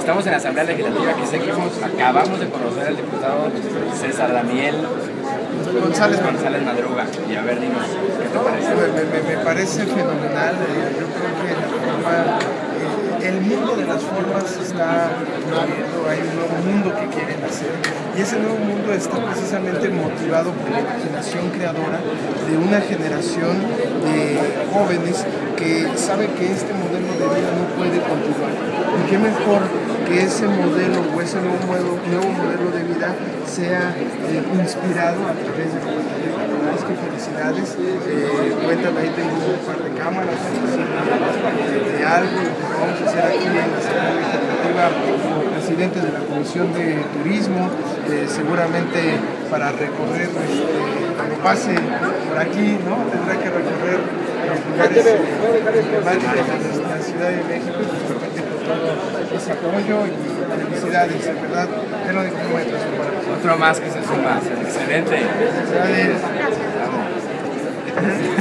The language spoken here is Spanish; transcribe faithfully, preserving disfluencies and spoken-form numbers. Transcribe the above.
Estamos en la Asamblea Legislativa, aquí seguimos, acabamos de conocer al diputado César Daniel González, González Madruga. Y a ver, dinos, ¿qué te parece? Me, me, me parece fenomenal. Yo creo que la forma, eh, el mundo de las formas está moviendo, hay un nuevo mundo que quieren hacer. Y ese nuevo mundo está precisamente motivado por la imaginación creadora de una generación de jóvenes que sabe que este modelo de vida no puede continuar. Y qué mejor que ese modelo o ese nuevo modelo, nuevo modelo de vida sea eh, inspirado a través de las que felicidades. Eh, cuentan, ahí tengo un par de cámaras de, de algo lo que vamos a hacer aquí en la Asamblea Legislativa como presidente de la Comisión de Turismo, eh, seguramente para recorrer, este, cuando pase por aquí, ¿no? Tendrá que recorrer los lugares emblemáticos de la Ciudad de México, y seguramente con todo ese apoyo y felicidades, de verdad, es lo único que voy a transformar. Otro más que se suma, excelente. Felicidades.